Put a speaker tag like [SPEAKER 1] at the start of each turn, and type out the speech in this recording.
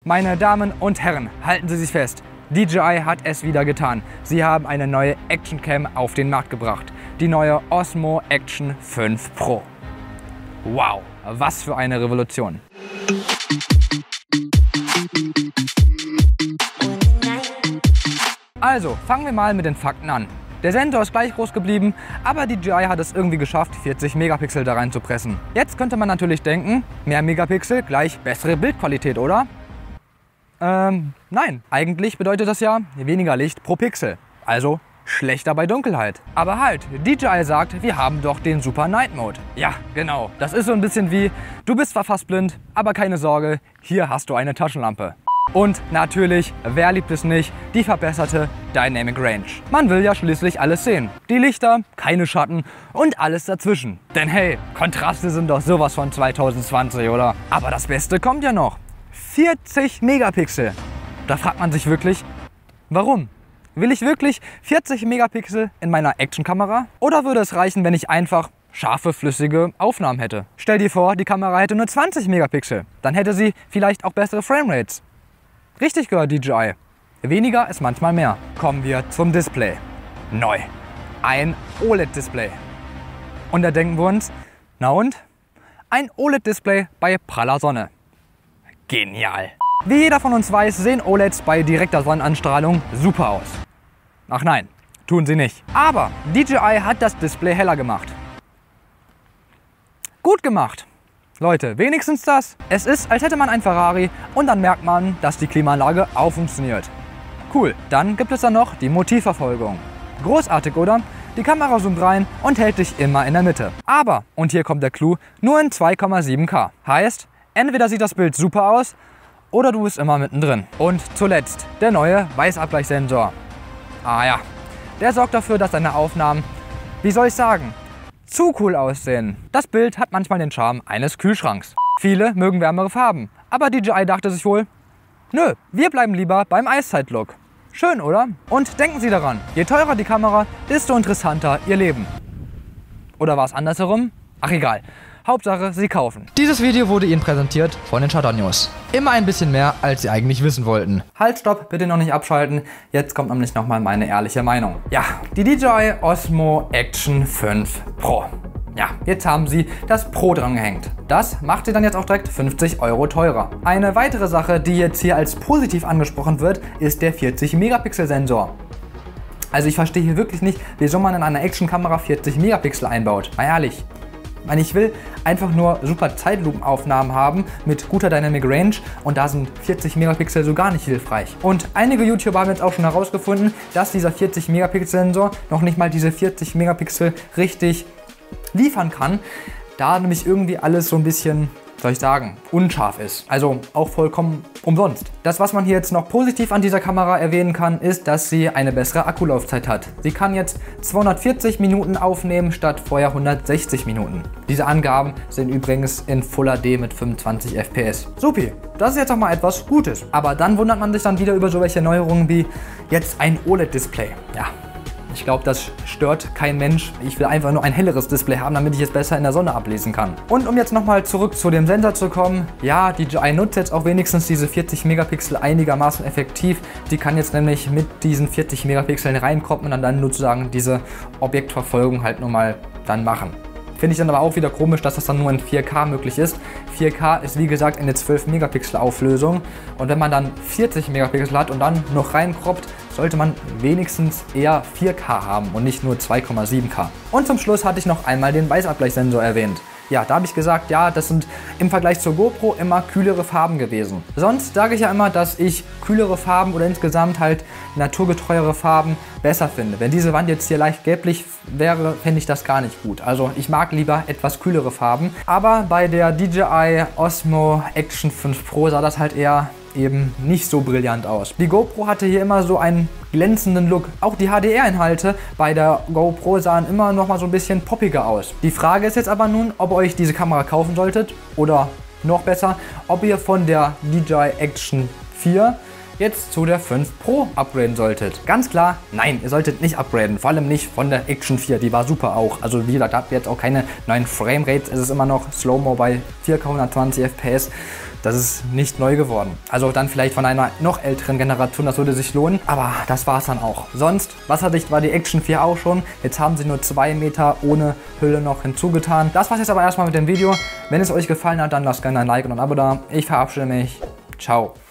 [SPEAKER 1] Meine Damen und Herren, halten Sie sich fest. DJI hat es wieder getan. Sie haben eine neue Action Cam auf den Markt gebracht. Die neue Osmo Action 5 Pro. Wow, was für eine Revolution. Also, fangen wir mal mit den Fakten an. Der Sensor ist gleich groß geblieben, aber DJI hat es irgendwie geschafft, 40 Megapixel da reinzupressen. Jetzt könnte man natürlich denken, mehr Megapixel gleich bessere Bildqualität, oder? Nein. Eigentlich bedeutet das ja weniger Licht pro Pixel. Also schlechter bei Dunkelheit. Aber halt, DJI sagt, wir haben doch den Super Night Mode. Ja, genau. Das ist so ein bisschen wie, du bist zwar fast blind, aber keine Sorge, hier hast du eine Taschenlampe. Und natürlich, wer liebt es nicht, die verbesserte Dynamic Range. Man will ja schließlich alles sehen. Die Lichter, keine Schatten und alles dazwischen. Denn hey, Kontraste sind doch sowas von 2020, oder? Aber das Beste kommt ja noch. 40 Megapixel. Da fragt man sich wirklich, warum? Will ich wirklich 40 Megapixel in meiner Actionkamera? Oder würde es reichen, wenn ich einfach scharfe, flüssige Aufnahmen hätte? Stell dir vor, die Kamera hätte nur 20 Megapixel. Dann hätte sie vielleicht auch bessere Framerates. Richtig gehört, DJI. Weniger ist manchmal mehr. Kommen wir zum Display. Neu. Ein OLED-Display. Und da denken wir uns, na und? Ein OLED-Display bei praller Sonne. Genial. Wie jeder von uns weiß, sehen OLEDs bei direkter Sonnenanstrahlung super aus. Ach nein, tun sie nicht. Aber DJI hat das Display heller gemacht. Gut gemacht. Leute, wenigstens das. Es ist, als hätte man ein Ferrari und dann merkt man, dass die Klimaanlage auch funktioniert. Cool, dann gibt es dann noch die Motivverfolgung. Großartig, oder? Die Kamera zoomt rein und hält dich immer in der Mitte. Aber, und hier kommt der Clou, nur in 2,7K. Heißt, entweder sieht das Bild super aus oder du bist immer mittendrin. Und zuletzt der neue Weißabgleichssensor. Ah ja, der sorgt dafür, dass deine Aufnahmen, wie soll ich sagen, zu cool aussehen. Das Bild hat manchmal den Charme eines Kühlschranks. Viele mögen wärmere Farben, aber DJI dachte sich wohl, nö, wir bleiben lieber beim Eiszeit-Look. Schön, oder? Und denken Sie daran, je teurer die Kamera, desto interessanter Ihr Leben. Oder war es andersherum? Ach egal. Hauptsache, Sie kaufen. Dieses Video wurde Ihnen präsentiert von den Shutter News. Immer ein bisschen mehr, als Sie eigentlich wissen wollten. Halt, stopp, bitte noch nicht abschalten. Jetzt kommt nämlich nochmal meine ehrliche Meinung. Ja, die DJI Osmo Action 5 Pro. Ja, jetzt haben sie das Pro dran gehängt. Das macht sie dann jetzt auch direkt 50 € teurer. Eine weitere Sache, die jetzt hier als positiv angesprochen wird, ist der 40 Megapixel Sensor. Also ich verstehe hier wirklich nicht, wieso man in einer Actionkamera 40 Megapixel einbaut. Mal ehrlich. Ich will einfach nur super Zeitlupenaufnahmen haben mit guter Dynamic Range und da sind 40 Megapixel so gar nicht hilfreich. Und einige YouTuber haben jetzt auch schon herausgefunden, dass dieser 40 Megapixel Sensor noch nicht mal diese 40 Megapixel richtig liefern kann, da nämlich irgendwie alles so ein bisschen, soll ich sagen, unscharf ist. Also auch vollkommen umsonst. Das, was man hier jetzt noch positiv an dieser Kamera erwähnen kann, ist, dass sie eine bessere Akkulaufzeit hat. Sie kann jetzt 240 Minuten aufnehmen statt vorher 160 Minuten. Diese Angaben sind übrigens in Full HD mit 25 FPS. Supi, das ist jetzt auch mal etwas Gutes. Aber dann wundert man sich dann wieder über so welche Neuerungen wie jetzt ein OLED-Display. Ja. Ich glaube, das stört kein Mensch. Ich will einfach nur ein helleres Display haben, damit ich es besser in der Sonne ablesen kann. Und um jetzt nochmal zurück zu dem Sensor zu kommen, ja, DJI nutzt jetzt auch wenigstens diese 40 Megapixel einigermaßen effektiv. Die kann jetzt nämlich mit diesen 40 Megapixeln reinkroppen und dann sozusagen diese Objektverfolgung halt nur mal dann machen. Finde ich dann aber auch wieder komisch, dass das dann nur in 4K möglich ist. 4K ist wie gesagt eine 12 Megapixel Auflösung und wenn man dann 40 Megapixel hat und dann noch reinkroppt, sollte man wenigstens eher 4K haben und nicht nur 2,7K. Und zum Schluss hatte ich noch einmal den Weißabgleichssensor erwähnt. Ja, da habe ich gesagt, ja, das sind im Vergleich zur GoPro immer kühlere Farben gewesen. Sonst sage ich ja immer, dass ich kühlere Farben oder insgesamt halt naturgetreuere Farben besser finde. Wenn diese Wand jetzt hier leicht gelblich wäre, fände ich das gar nicht gut. Also ich mag lieber etwas kühlere Farben. Aber bei der DJI Osmo Action 5 Pro sah das halt eher eben nicht so brillant aus. Die GoPro hatte hier immer so einen glänzenden Look. Auch die HDR-Inhalte bei der GoPro sahen immer noch mal so ein bisschen poppiger aus. Die Frage ist jetzt aber nun, ob ihr euch diese Kamera kaufen solltet oder noch besser, ob ihr von der DJI Action 4 jetzt zu der 5 Pro upgraden solltet. Ganz klar, nein, ihr solltet nicht upgraden. Vor allem nicht von der Action 4, die war super auch. Also wie gesagt, da habt ihr jetzt auch keine neuen Framerates. Es ist immer noch Slow-Mo bei 4K 120 FPS. Das ist nicht neu geworden. Also dann vielleicht von einer noch älteren Generation, das würde sich lohnen. Aber das war es dann auch. Sonst, wasserdicht war die Action 4 auch schon. Jetzt haben sie nur 2 Meter ohne Hülle noch hinzugetan. Das war's jetzt aber erstmal mit dem Video. Wenn es euch gefallen hat, dann lasst gerne ein Like und ein Abo da. Ich verabschiede mich. Ciao.